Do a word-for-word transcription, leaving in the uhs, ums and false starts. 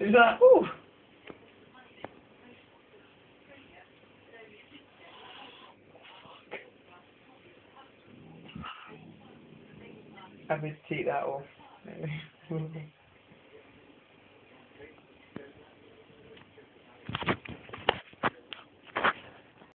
Who's that? Ooh. I'm going to take that off.